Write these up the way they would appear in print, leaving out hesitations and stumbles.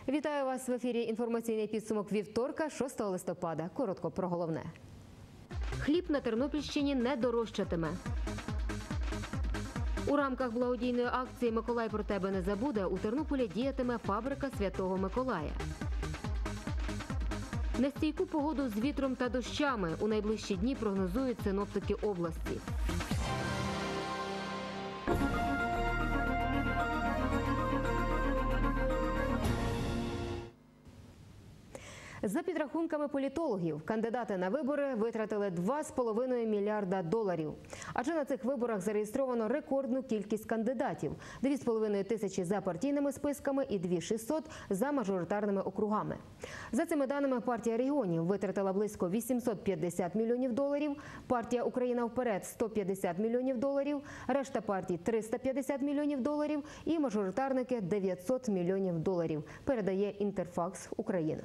Вітаю вас в ефірі інформаційний підсумок вівторка, 6 листопада. Коротко про головне. Хліб на Тернопільщині не дорожчатиме. У рамках благодійної акції «Миколай про тебе не забуде» у Тернополі діятиме фабрика Святого Миколая. Нестійку погоду з вітром та дощами у найближчі дні прогнозують синоптики області. За підрахунками політологів, кандидати на вибори витратили $2,5 мільярда. Адже на цих виборах зареєстровано рекордну кількість кандидатів – 2,5 тисячі за партійними списками і 2,600 за мажоритарними округами. За цими даними, партія регіонів витратила близько $850 мільйонів, партія «Україна вперед» – $150 мільйонів, решта партій – $350 мільйонів і мажоритарники – $900 мільйонів, передає Інтерфакс Україна.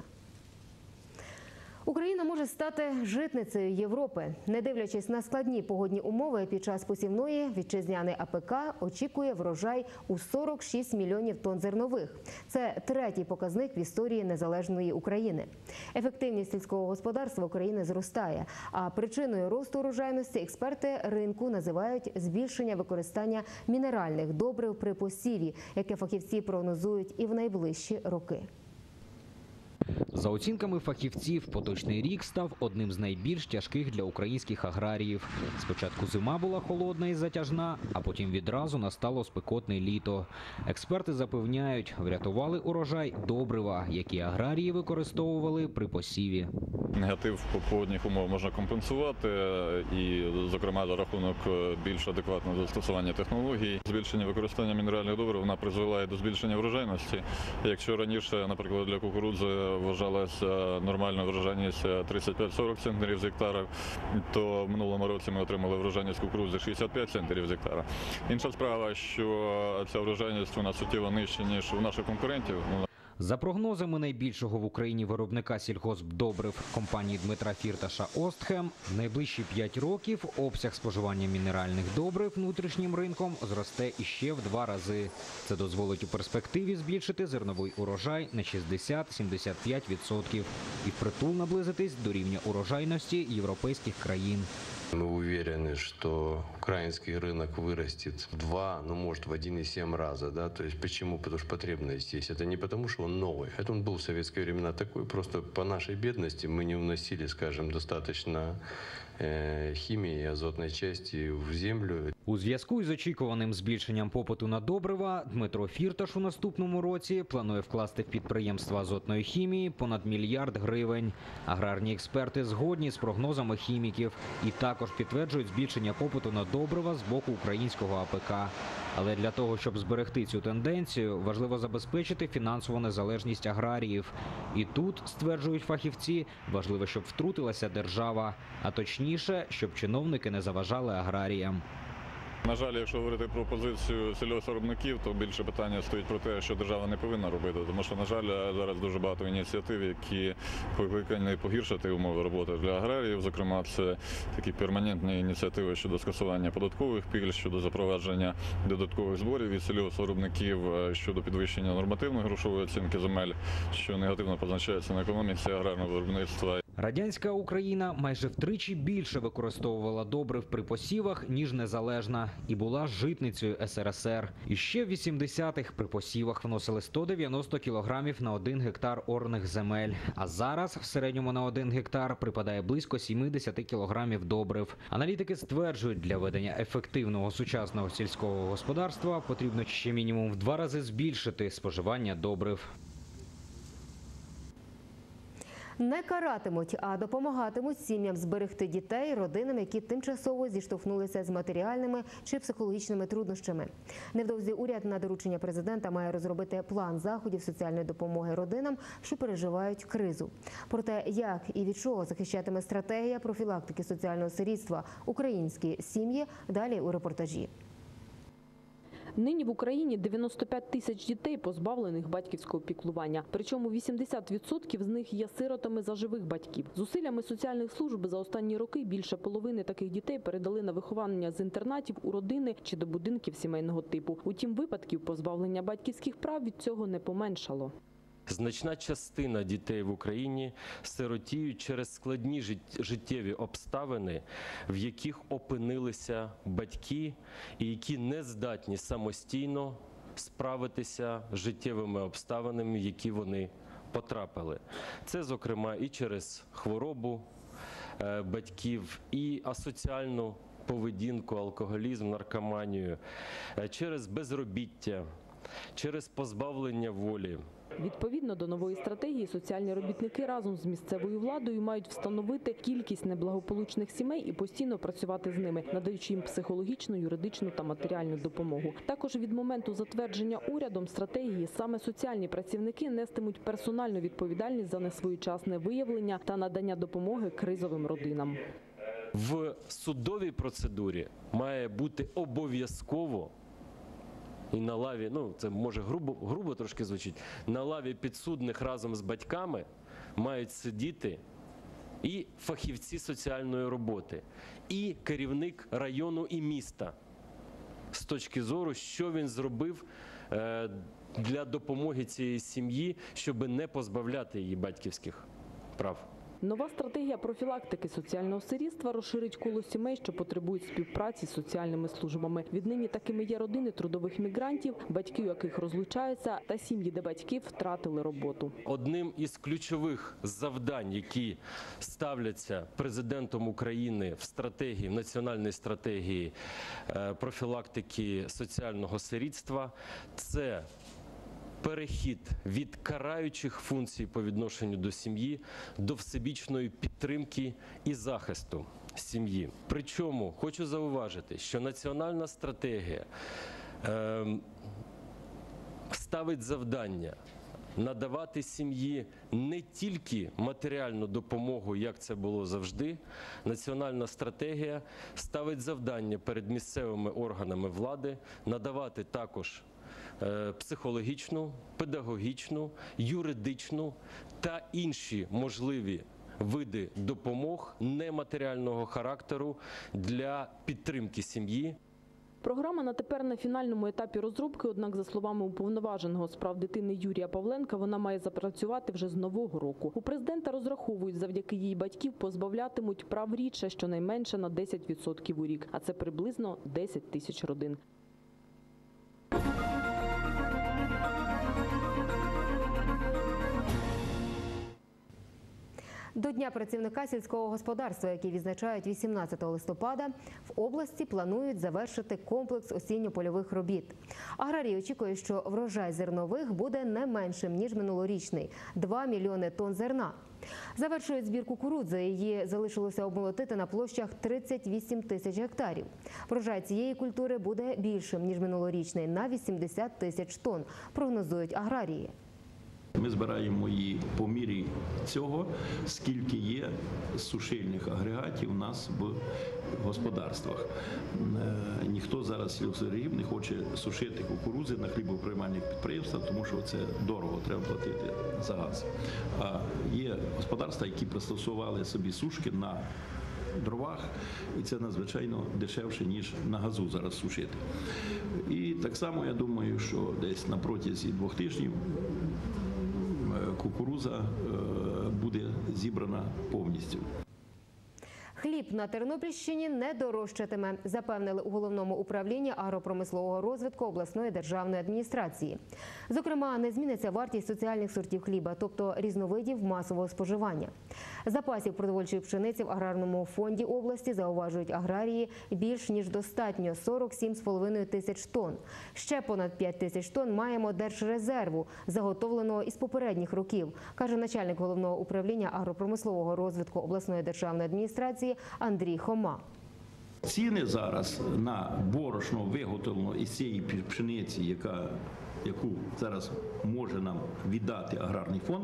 Україна може стати житницею Європи. Не дивлячись на складні погодні умови, під час посівної вітчизняний АПК очікує врожай у 46 мільйонів тонн зернових. Це третій показник в історії незалежної України. Ефективність сільського господарства України зростає, а причиною росту урожайності експерти ринку називають збільшення використання мінеральних добрив при посіві, яке фахівці прогнозують і в найближчі роки. За оцінками фахівців, поточний рік став одним з найбільш тяжких для українських аграріїв. Спочатку зима була холодна і затяжна, а потім відразу настало спекотне літо. Експерти запевняють, врятували урожай добрива, які аграрії використовували при посіві. Негатив погодних умов можна компенсувати і, зокрема, за рахунок більш адекватного застосування технологій. Збільшення використання мінеральних добрив вона призвела і до збільшення врожайності. Якщо раніше, наприклад, для кукурудзи вважалася нормальна врожайність 35-40 центнерів з гектара, то в минулому році ми отримали врожайність кукурудзи 65 центнерів з гектара. Інша справа, що ця врожайність у нас суттєво нижча, ніж у наших конкурентів. За прогнозами найбільшого в Україні виробника сільгоспдобрив компанії Дмитра Фірташа «Остхем», в найближчі 5 років обсяг споживання мінеральних добрив внутрішнім ринком зросте іще в 2 рази. Це дозволить у перспективі збільшити зерновий урожай на 60-75% і впритул наблизитись до рівня урожайності європейських країн. Мы уверены, что украинский рынок вырастет в 2, ну может в 1,7 раза. Да? То есть почему? Потому что потребность есть. Это не потому, что он новый. Это он был в советские времена такой. Просто по нашей бедности мы не вносили, скажем, достаточно хімії, азотної частини в землю. У зв'язку із очікуваним збільшенням попиту на добрива, Дмитро Фірташ у наступному році планує вкласти в підприємства азотної хімії понад $1 мільярд. Аграрні експерти згодні з прогнозами хіміків і також підтверджують збільшення попиту на добрива з боку українського АПК. Але для того, щоб зберегти цю тенденцію, важливо забезпечити фінансову незалежність аграріїв. І тут, стверджують фахівці, важливо, щоб втрутилася держава, а точніше, щоб чиновники не заважали аграріям. На жаль, якщо говорити про позицію сільгоспвиробників, то більше питання стоїть про те, що держава не повинна робити. Тому що, на жаль, зараз дуже багато ініціатив, які покликані погіршити умови роботи для аграріїв. Зокрема, це такі перманентні ініціативи щодо скасування податкових пільг, щодо запровадження додаткових зборів від сільгоспвиробників, щодо підвищення нормативної грошової оцінки земель, що негативно позначається на економіці аграрного виробництва. Радянська Україна майже втричі більше використовувала добрив при посівах, ніж незалежна, і була житницею СРСР. І ще в 80-х при посівах вносили 190 кілограмів на 1 гектар орних земель. А зараз в середньому на 1 гектар припадає близько 70 кілограмів добрив. Аналітики стверджують, для ведення ефективного сучасного сільського господарства потрібно ще мінімум в 2 рази збільшити споживання добрив. Не каратимуть, а допомагатимуть сім'ям зберегти дітей, родинам, які тимчасово зіштовхнулися з матеріальними чи психологічними труднощами. Невдовзі уряд на доручення президента має розробити план заходів соціальної допомоги родинам, що переживають кризу. Про те, як і від чого захищатиме стратегія профілактики соціального сирітства українські сім'ї, далі у репортажі. Нині в Україні 95 тисяч дітей позбавлених батьківського піклування. Причому 80% з них є сиротами за живих батьків. Зусиллями соціальних служб за останні роки більше половини таких дітей передали на виховання з інтернатів у родини чи до будинків сімейного типу. Утім, випадків позбавлення батьківських прав від цього не поменшало. Значна частина дітей в Україні сиротіють через складні життєві обставини, в яких опинилися батьки і які не здатні самостійно справитися з життєвими обставинами, в які вони потрапили. Це, зокрема, і через хворобу батьків, і асоціальну поведінку, алкоголізм, наркоманію, через безробіття, через позбавлення волі. Відповідно до нової стратегії, соціальні робітники разом з місцевою владою мають встановити кількість неблагополучних сімей і постійно працювати з ними, надаючи їм психологічну, юридичну та матеріальну допомогу. Також від моменту затвердження урядом стратегії саме соціальні працівники нестимуть персональну відповідальність за несвоєчасне виявлення та надання допомоги кризовим родинам. В судовій процедурі має бути обов'язково і на лаві, це може грубо трошки звучить, на лаві підсудних разом з батьками мають сидіти і фахівці соціальної роботи, і керівник району і міста з точки зору, що він зробив для допомоги цієї сім'ї, щоб не позбавляти її батьківських прав. Нова стратегія профілактики соціального сирітства розширить коло сімей, що потребують співпраці з соціальними службами. Віднині такими є родини трудових мігрантів, батьки яких розлучаються, та сім'ї, де батьки втратили роботу. Одним із ключових завдань, які ставляться президентом України в стратегії, в національній стратегії профілактики соціального сирітства, це перехід від караючих функцій по відношенню до сім'ї до всебічної підтримки і захисту сім'ї. Причому хочу зауважити, що національна стратегія ставить завдання надавати сім'ї не тільки матеріальну допомогу, як це було завжди. Національна стратегія ставить завдання перед місцевими органами влади надавати також психологічну, педагогічну, юридичну та інші можливі види допомог нематеріального характеру для підтримки сім'ї. Програма на тепер на фінальному етапі розробки, однак, за словами уповноваженого з прав дитини Юрія Павленка, вона має запрацювати вже з нового року. У президента розраховують, завдяки її батьків позбавлятимуть прав рідше щонайменше на 10% у рік, а це приблизно 10 тисяч родин. До Дня працівника сільського господарства, який відзначають 18 листопада, в області планують завершити комплекс осінньо-польових робіт. Аграрії очікують, що врожай зернових буде не меншим, ніж минулорічний – 2 мільйони тонн зерна. Завершують збір кукурудзи. Її залишилося обмолотити на площах 38 тисяч гектарів. Врожай цієї культури буде більшим, ніж минулорічний – на 80 тисяч тонн, прогнозують аграрії. Ми збираємо її по мірі цього, скільки є сушильних агрегатів у нас в господарствах. Ніхто зараз сільгоспів не хоче сушити кукурудзи на хлібоприймальних підприємствах, тому що це дорого, треба платити за газ. А є господарства, які пристосували собі сушки на дровах, і це надзвичайно дешевше, ніж на газу зараз сушити. І так само, я думаю, що десь на протязі 2 тижнів кукурудза буде зібрана повністю. Хліб на Тернопільщині не дорожчатиме, запевнили у Головному управлінні агропромислового розвитку обласної державної адміністрації. Зокрема, не зміниться вартість соціальних сортів хліба, тобто різновидів масового споживання. Запасів продовольчої пшениці в аграрному фонді області, зауважують аграрії, більш ніж достатньо – 47,5 тисяч тонн. Ще понад 5 тисяч тонн маємо держрезерву, заготовленого із попередніх років, каже начальник Головного управління агропромислового розвитку обласної державної адміністрації Андрій Хома. Ціни зараз на борошно виготовлено із цієї пшениці, яку зараз може нам віддати аграрний фонд,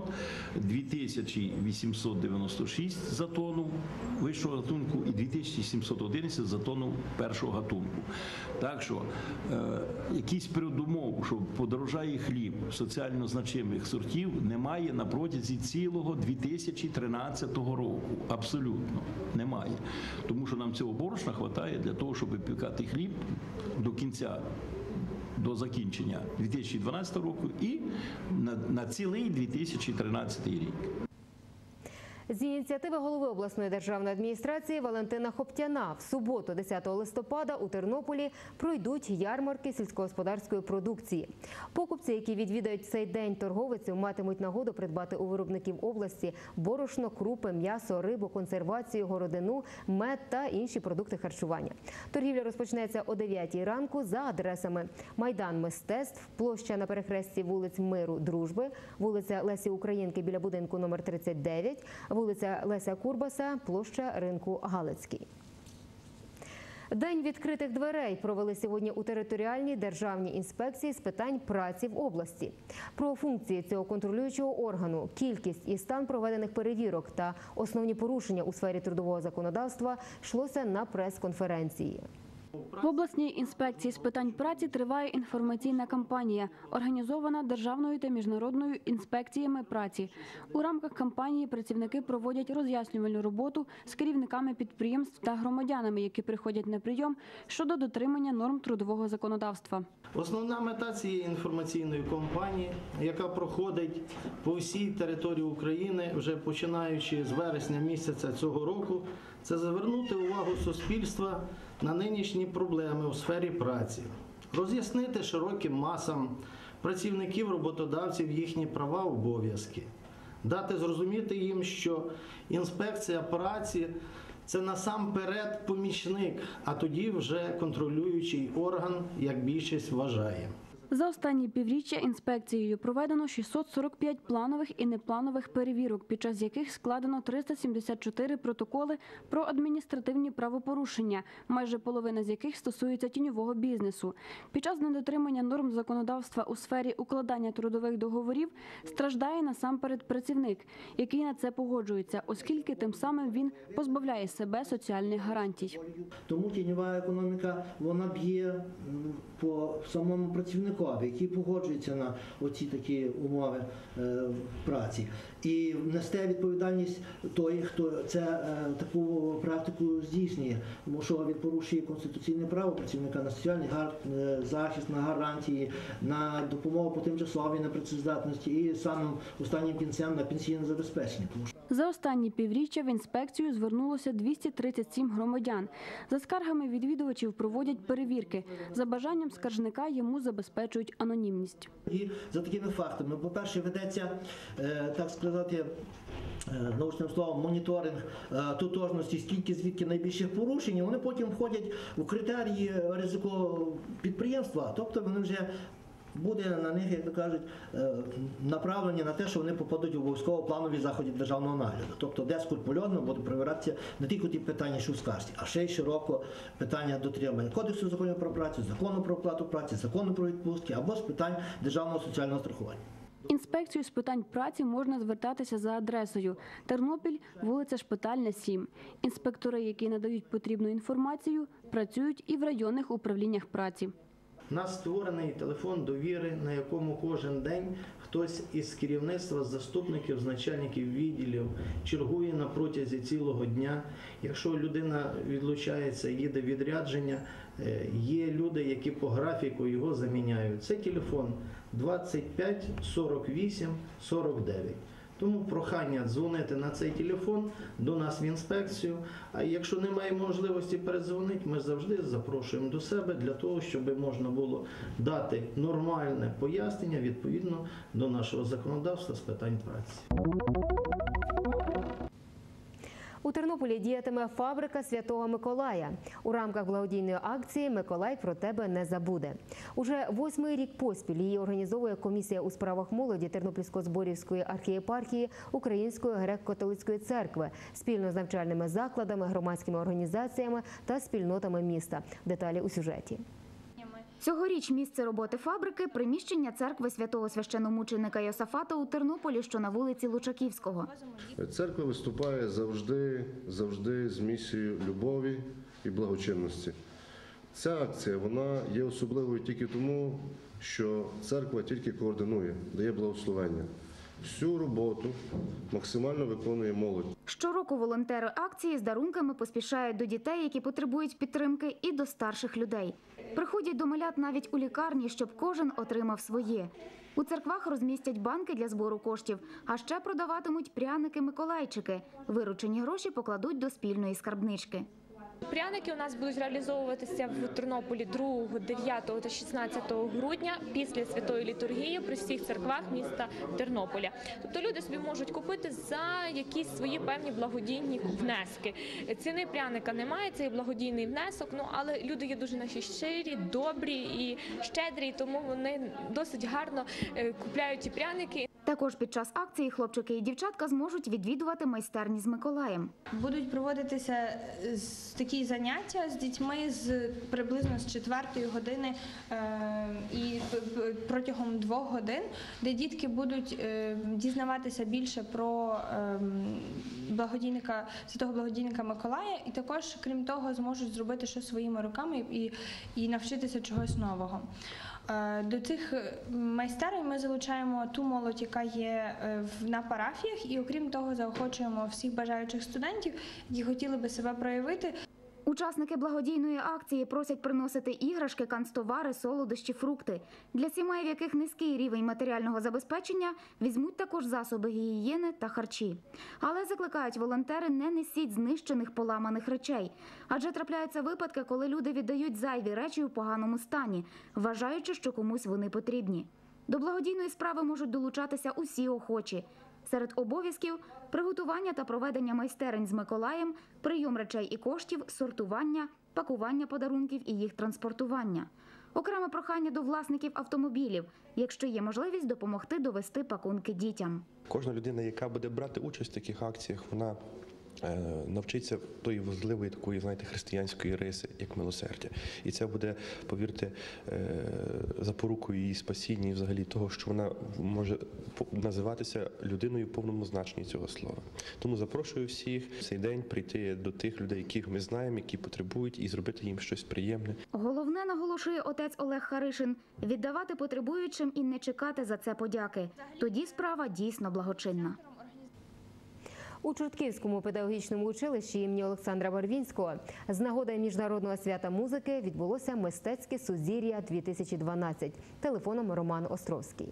2896 за тонну вищого гатунку і 2711 за тонну першого гатунку. Так що якісь передумов, що подорожає хліб соціально значимих сортів, немає на протязі цілого 2013 року. Абсолютно немає. Тому що нам цього борошна вистачає для того, щоб випікати хліб до кінця до закінчення 2012 року і на цілий 2013 рік. З ініціативи голови обласної державної адміністрації Валентина Хоптяна в суботу, 10 листопада, у Тернополі пройдуть ярмарки сільськогосподарської продукції. Покупці, які відвідають цей день торговицю, матимуть нагоду придбати у виробників області борошно, крупи, м'ясо, рибу, консервацію, городину, мед та інші продукти харчування. Торгівля розпочнеться о 9 ранку за адресами: Майдан мистецтв, площа на перехресті вулиць Миру, Дружби, вулиця Лесі Українки біля будинку номер 39, вулиця Леся Курбаса, площа ринку Галицький. День відкритих дверей провели сьогодні у територіальній державній інспекції з питань праці в області. Про функції цього контролюючого органу, кількість і стан проведених перевірок та основні порушення у сфері трудового законодавства йшлося на прес-конференції. В обласній інспекції з питань праці триває інформаційна кампанія, організована Державною та міжнародною інспекціями праці. У рамках кампанії працівники проводять роз'яснювальну роботу з керівниками підприємств та громадянами, які приходять на прийом, щодо дотримання норм трудового законодавства. Основна мета цієї інформаційної кампанії, яка проходить по всій території України, вже починаючи з вересня місяця цього року, це звернути увагу суспільства на нинішні проблеми у сфері праці, роз'яснити широким масам працівників, роботодавців їхні права, обов'язки, дати зрозуміти їм, що інспекція праці – це насамперед помічник, а тоді вже контролюючий орган, як більшість вважає. За останні півріччя інспекцією проведено 645 планових і непланових перевірок, під час яких складено 374 протоколи про адміністративні правопорушення, майже половина з яких стосується тіньового бізнесу. Під час недотримання норм законодавства у сфері укладання трудових договорів страждає насамперед працівник, який на це погоджується, оскільки тим самим він позбавляє себе соціальних гарантій. Тому тіньова економіка, вона б'є по самому працівнику, який погоджується на оці такі умови праці. І несе відповідальність той, хто таку практику здійснює, тому що він порушує конституційне право працівника на соціальний захист, на гарантії, на допомогу по тимчасовій непрацездатності і самим останнім кінцем на пенсійне забезпечення. За останні півріччя в інспекцію звернулося 237 громадян. За скаргами відвідувачів проводять перевірки. За бажанням скаржника йому забезпечують анонімність. І за такими фактами, по-перше, ведеться, так сказати, научним словом, моніторинг тотожності, скільки звідки найбільших порушень, вони потім входять у критерії ризику підприємства, тобто вони вже буде на них, як то кажуть, направлені на те, що вони попадуть в обов'язково планові заходи державного нагляду. Тобто, де скрупульозно буде перевиратися не тільки ті питання, що в скарзі, а ще й широко питання дотримання Кодексу законів про працю, закону про оплату праці, закону про відпустки або з питань державного соціального страхування. Інспекцію з питань праці можна звертатися за адресою: Тернопіль, вулиця Шпитальна, 7. Інспектори, які надають потрібну інформацію, працюють і в районних управліннях праці. У нас створений телефон довіри, на якому кожен день хтось із керівництва, з заступників, з начальників відділів чергує на протязі цілого дня. Якщо людина відлучається, їде відрядження, є люди, які по графіку його заміняють. Це телефон 25 48 49. Тому прохання дзвонити на цей телефон до нас в інспекцію. А якщо немає можливості передзвонити, ми завжди запрошуємо до себе для того, щоб можна було дати нормальне пояснення відповідно до нашого законодавства з питань праці. У Тернополі діятиме фабрика Святого Миколая. У рамках благодійної акції «Миколай про тебе не забуде». Уже 8-й рік поспіль її організовує комісія у справах молоді Тернопільсько-Зборівської архієпархії Української греко-католицької церкви спільно з навчальними закладами, громадськими організаціями та спільнотами міста. Деталі у сюжеті. Цьогоріч місце роботи фабрики – приміщення церкви святого священомученика Йосафата у Тернополі, що на вулиці Лучаківського. Церква виступає завжди з місією любові і благочинності. Ця акція, вона є особливою тільки тому, що церква тільки координує, дає благословення. Всю роботу максимально виконує молодь. Щороку волонтери акції з дарунками поспішають до дітей, які потребують підтримки, і до старших людей. Приходять до малят навіть у лікарні, щоб кожен отримав своє. У церквах розмістять банки для збору коштів, а ще продаватимуть пряники-миколайчики. Виручені гроші покладуть до спільної скарбнички. Пряники у нас будуть реалізовуватися в Тернополі 2, 9 та 16 грудня після Святої літургії при всіх церквах міста Тернополя. Тобто люди собі можуть купити за якісь свої певні благодійні внески. Ціни пряника немає, це є благодійний внесок, але люди є дуже наші щирі, добрі і щедрі, тому вони досить гарно купляють ті пряники. Також під час акції хлопчики і дівчатка зможуть відвідувати майстерні з Миколаєм. Будуть проводитися такі заняття з дітьми приблизно з 4 години і протягом 2 годин, де дітки будуть дізнаватися більше про святого благодійника Миколая, і також, крім того, зможуть зробити щось своїми руками і навчитися чогось нового. До цих майстерень ми залучаємо ту молодь, яка є на парафіях, і окрім того заохочуємо всіх бажаючих студентів, які хотіли би себе проявити. Учасники благодійної акції просять приносити іграшки, канцтовари, солодощі, фрукти. Для сімей, в яких низький рівень матеріального забезпечення, візьмуть також засоби гігієни та харчі. Але закликають волонтери: не несіть знищених, поламаних речей. Адже трапляються випадки, коли люди віддають зайві речі у поганому стані, вважаючи, що комусь вони потрібні. До благодійної справи можуть долучатися усі охочі. Серед обов'язків – приготування та проведення майстерень з Миколаєм, прийом речей і коштів, сортування, пакування подарунків і їх транспортування. Окреме прохання до власників автомобілів, якщо є можливість, допомогти довести пакунки дітям. Кожна людина, яка буде брати участь в таких акціях, вона навчиться тої важливої такої, християнської риси, як милосердя. І це буде, повірте, запорукою її спасіння і взагалі того, що вона може називатися людиною в повному значенні цього слова. Тому запрошую всіх в цей день прийти до тих людей, яких ми знаємо, які потребують, і зробити їм щось приємне. Головне, наголошує отець Олег Харишин, віддавати потребуючим і не чекати за це подяки. Тоді справа дійсно благочинна. У Чортківському педагогічному училищі імені Олександра Барвінського з нагоди Міжнародного свята музики відбулося мистецьке сузір'я-2012. Телефоном Роман Островський.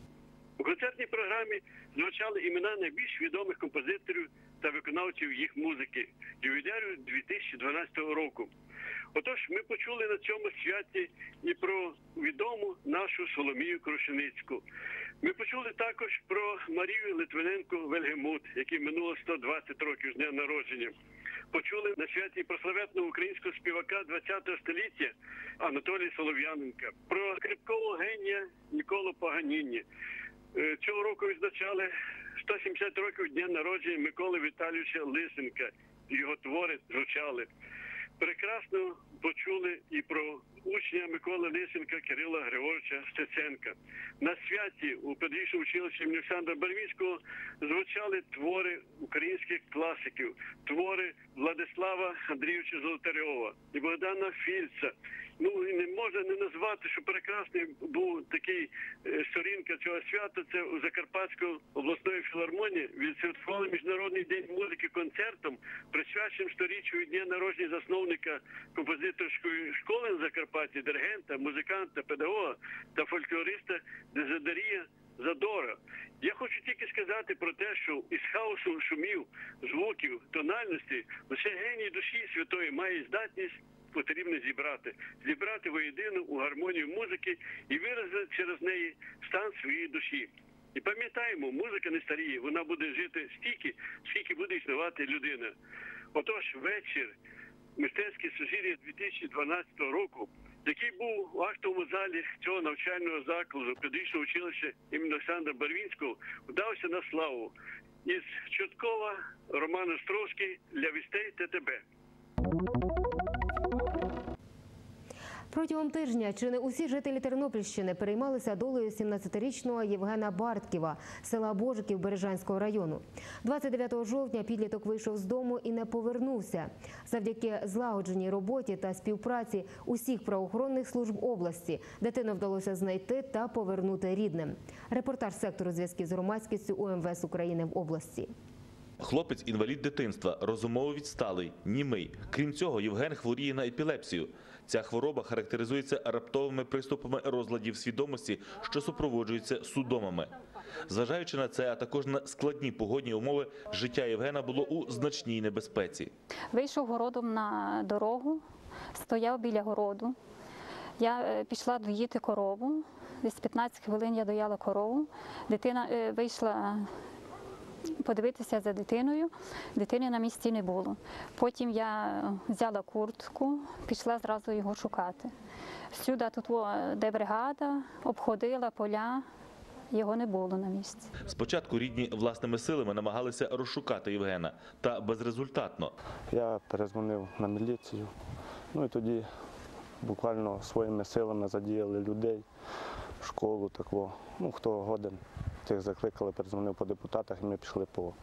У концертній програмі звучали імена найбільш відомих композиторів та виконавців їх музики ювілярів 2012 року. Отож, ми почули на цьому святі і про відому нашу Соломію Крушеницьку. Ми почули також про Марію Литвиненко-Вельгемут, якій минуло 120 років з дня народження. Почули на святі про славетного українського співака ХХ століття Анатолія Солов'яненка, про скрипкового генія Ніколу Паганіні. Цього року відзначали 170 років дня народження Миколи Віталійовича Лисенка. Його твори звучали. Прекрасно почули і про учня Миколи Лисенка Кирила Григоровича Стеценка. На святі у педагогічному училищі імені Олександра Барвінського звучали твори українських класиків, твори Владислава Андрійовича Золотарьова і Богдана Фільца. І не можна не назвати, що прекрасний був такий сторінка цього свята. Це у Закарпатської обласної філармонії відсвяткували Міжнародний день музики концертом, присвяченим 100-річчю від дня народження засновника композиторської школи на Закарпатті, диригента, музиканта, педагога та фольклориста Дезидерія Задора. Я хочу тільки сказати про те, що із хаосу шумів, звуків, тональності лише геній душі святої має здатність потрібно зібрати воєдину у гармонію музики і виразити через неї стан своєї душі. І пам'ятаємо, музика не старіє, вона буде жити стільки, скільки буде існувати людина. Отож, вечір мистецьке сузір'я 2012 року, який був у актовому залі цього навчального закладу педагогічного училища імені Олександра Барвінського, вдався на славу. Із Чорткова Роман Островський для Вістей ТТБ. Протягом тижня чи не усі жителі Тернопільщини переймалися долею 17-річного Євгена Бартківа з села Божиків Бережанського району. 29 жовтня підліток вийшов з дому і не повернувся. Завдяки злагодженій роботі та співпраці усіх правоохоронних служб області дитину вдалося знайти та повернути рідним. Репортаж сектору зв'язків з громадськістю УМВС України в області. Хлопець – інвалід дитинства, розумово відсталий, німий. Крім цього, Євген хворіє на епілепсію. Ця хвороба характеризується раптовими приступами розладів свідомості, що супроводжуються судомами. Зважаючи на це, а також на складні погодні умови, життя Євгена було у значній небезпеці. Вийшов городом на дорогу, стояв біля городу. Я пішла доїти корову. Десь 15 хвилин я дояла корову. Дитина вийшла подивитися за дитиною. Дитини на місці не було. Потім я взяла куртку, пішла зразу його шукати. Всюди тут, де бригада, обходила поля. Його не було на місці. Спочатку рідні власними силами намагалися розшукати Євгена, та безрезультатно. Я перезвонив на міліцію, і тоді буквально своїми силами задіяли людей, школу, такого. Хто годен, тих закликали, перезвонив по депутатах, і ми пішли по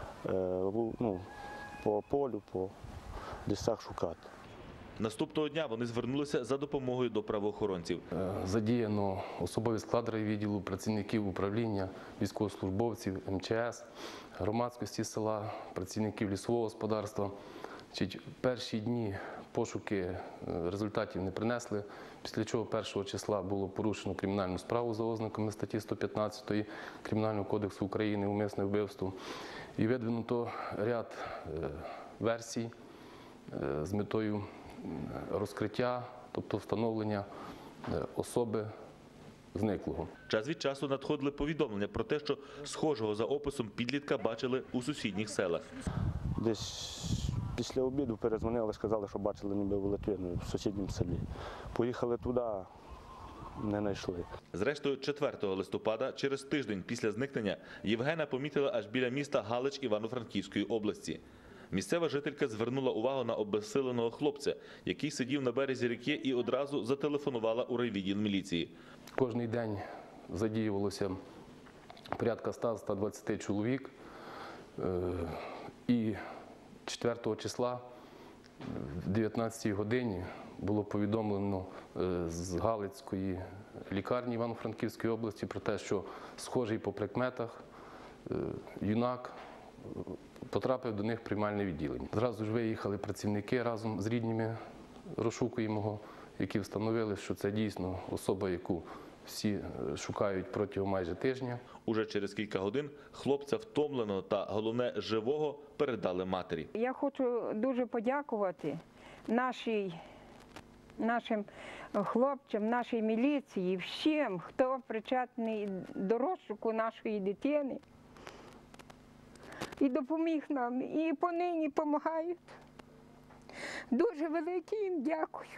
полю, по лісах шукати. Наступного дня вони звернулися за допомогою до правоохоронців. Задіяно особовий склад райвідділу, працівників управління, військовослужбовців, МЧС, громадськості села, працівників лісового господарства. Перші дні пошуки результатів не принесли, після чого 1 числа було порушено кримінальну справу за ознаками статті 115 Кримінального кодексу України «Умисне вбивство» і видвинуто ряд версій з метою розкриття, тобто встановлення особи зниклого. Час від часу надходили повідомлення про те, що схожого за описом підлітка бачили у сусідніх селах. Десь після обіду перезвонили, сказали, що бачили ніби в Литві, в сусідньому селі. Поїхали туди, не знайшли. Зрештою, 4 листопада, через тиждень після зникнення, Євгена помітили аж біля міста Галич Івано-Франківської області. Місцева жителька звернула увагу на обезсиленого хлопця, який сидів на березі ріки, і одразу зателефонувала у райвідділ міліції. Кожний день задіювалося порядка 100-120 чоловік. І 4 числа в 19-й годині було повідомлено з Галицької лікарні Івано-Франківської області про те, що схожий по прикметах юнак потрапив до них в приймальне відділення. Зразу ж виїхали працівники разом з рідними розшукуємого, які встановили, що це дійсно особа, яку всі шукають протягом майже тижня. Уже через кілька годин хлопця втомленого та, головне, живого передали матері. Я хочу дуже подякувати нашим хлопцям, нашій міліції, всім, хто причетний до розшуку нашої дитини. І допоміг нам, і понині допомагають. Дуже велике їм дякую.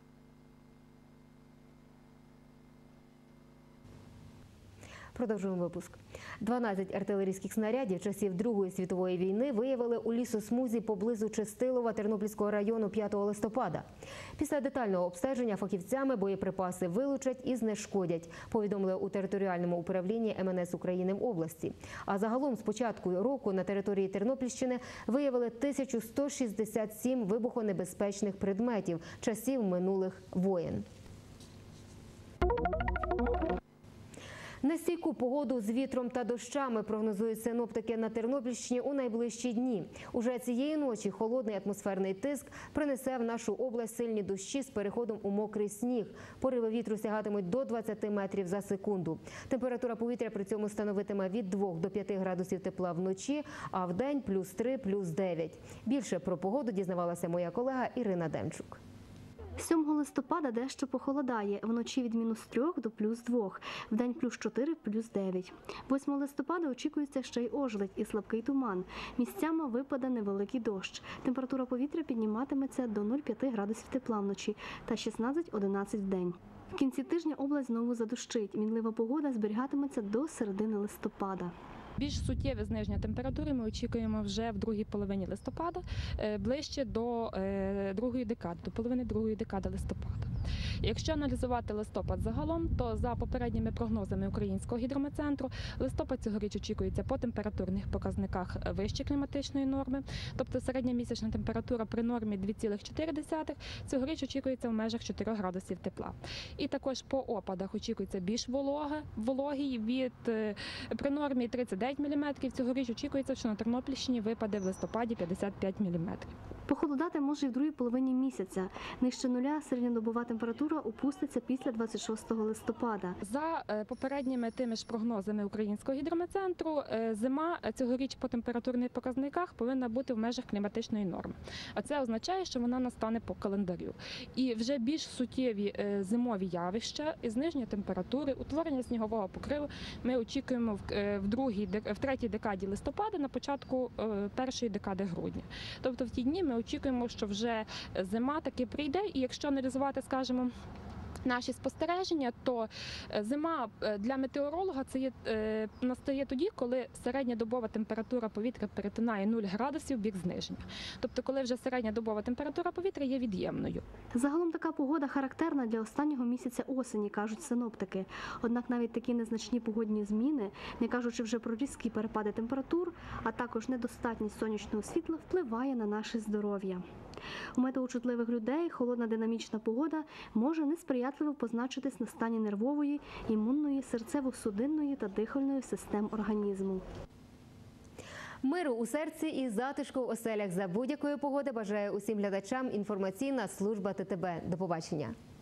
Продовжуємо випуск. 12 артилерійських снарядів часів Другої світової війни виявили у лісосмузі поблизу Чистилова Тернопільського району 5 листопада. Після детального обстеження фахівцями боєприпаси вилучать і знешкодять, повідомили у територіальному управлінні МНС України в області. А загалом з початку року на території Тернопільщини виявили 1167 вибухонебезпечних предметів часів минулих воєн. Нестійку погоду з вітром та дощами прогнозують синоптики на Тернопільщині у найближчі дні. Уже цієї ночі холодний атмосферний тиск принесе в нашу область сильні дощі з переходом у мокрий сніг. Пориви вітру сягатимуть до 20 метрів за секунду. Температура повітря при цьому становитиме від 2 до 5 градусів тепла вночі, а вдень +3, +9. Більше про погоду дізнавалася моя колега Ірина Демчук. 7 листопада дещо похолодає, вночі від -3 до +2, вдень +4, +9. 8 листопада очікується ще й ожеледь і слабкий туман. Місцями випаде невеликий дощ. Температура повітря підніматиметься до 0,5 градусів тепла вночі та 16-11 вдень. В кінці тижня область знову задощить. Мінлива погода зберігатиметься до середини листопада. Більш суттєве зниження температури ми очікуємо вже в другій половині листопада, ближче до другої декади, до половини другої декади листопада. Якщо аналізувати листопад загалом, то за попередніми прогнозами Українського гідрометцентру, листопад цьогоріч очікується по температурних показниках вище кліматичної норми, тобто середня місячна температура при нормі 2,4, цьогоріч очікується в межах 4 градусів тепла. І також по опадах очікується більш вологий від при нормі 39 49 мм. Цьогоріч очікується, що на Тернопільщині випаде в листопаді 55 мм. Похолодати може і в другій половині місяця. Нижче нуля середньодобова температура опуститься після 26 листопада. За попередніми тими ж прогнозами Українського гідрометцентру, зима цьогоріч по температурних показниках повинна бути в межах кліматичної норми. А це означає, що вона настане по календарю. І вже більш суттєві зимові явища, зниження температури, утворення снігового покриву ми очікуємо в третій декаді листопада, на початку першої декади грудня. Тобто в ті дні ми очікуємо, що вже зима таки прийде, і якщо аналізувати, скажімо, наші спостереження, то зима для метеоролога настає тоді, коли середньодобова температура повітря перетинає 0 градусів в бік зниження. Тобто, коли вже середньодобова температура повітря є від'ємною. Загалом така погода характерна для останнього місяця осені, кажуть синоптики. Однак навіть такі незначні погодні зміни, не кажучи вже про різкі перепади температур, а також недостатність сонячного світла, впливає на наше здоров'я. У метеочутливих людей холодна динамічна погода може несприятливо позначитись на стані нервової, імунної, серцево-судинної та дихальної систем організму. Миру у серці і затишку в оселях за будь-якої погоди бажає усім глядачам інформаційна служба ТТБ. До побачення.